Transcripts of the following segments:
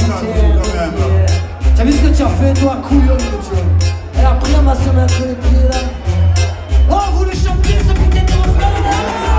T'as vu ce que tu as fait, toi, couillon, tu vois? Elle a pris à ma soeur entre les pieds, là. Oh, vous le chantez, ce putain de refrain, là!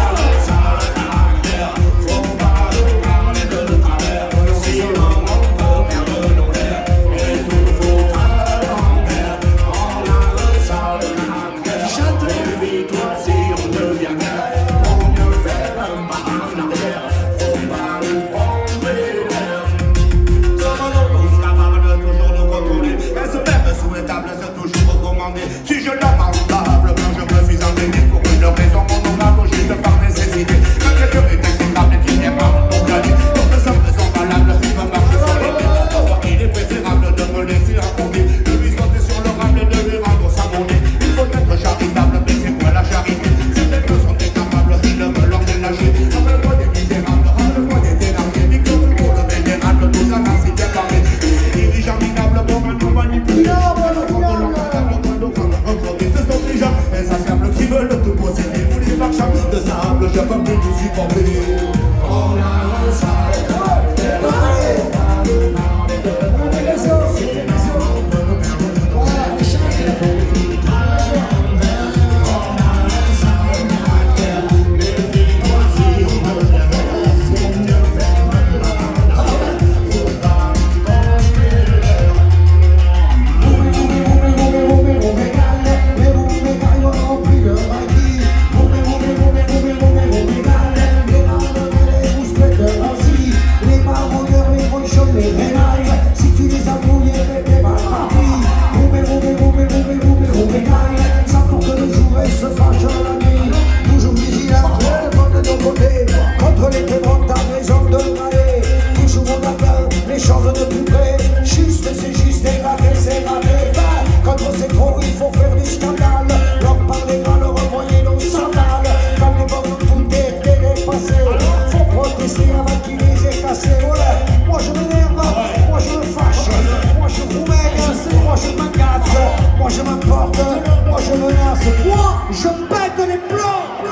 Si je la parle probablement, je me suis entraîné pour une raison honorable, juste par nécessité. Quand quelqu'un est acceptable et qu'il n'est pas mon gagné, donc ça me semble valable, il me marche sur les pieds. Il est préférable de me laisser raconter, de lui sauter sur le rable et de lui rendre sa monnaie. Il faut être charitable, mais c'est quoi la charité? Certaines personnes sont incapables, ils ne veulent rien lâcher. Rappelle-moi des misérables, rappelle-moi des délargués, dit que tout le monde vénérable, tout ça n'a si bien parlé. Dirigeant minable, bon, nous manipuler. Insatiables qui veulent tout posséder, tous les marchands de sable, je peux plus nous supporter. On a un sale. Je m'importe, moi je menace, moi je pète les plombs.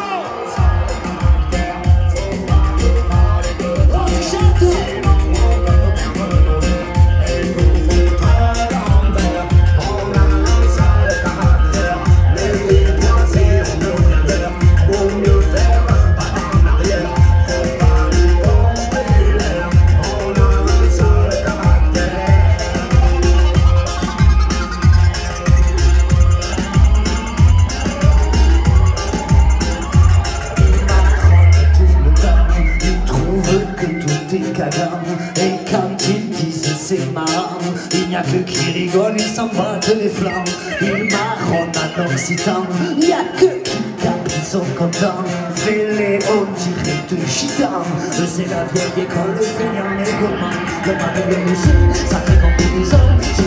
Et quand ils disent c'est marrant, il n'y a que qui rigole, ils s'en battent les flammes. Ils marronnent en occitan, il n'y a que qui capent, ils sont contents. Fais-les, on dirait de gitan. C'est la vieille école, feignant et gourmand. Le mal de musée, ça fait combinaison.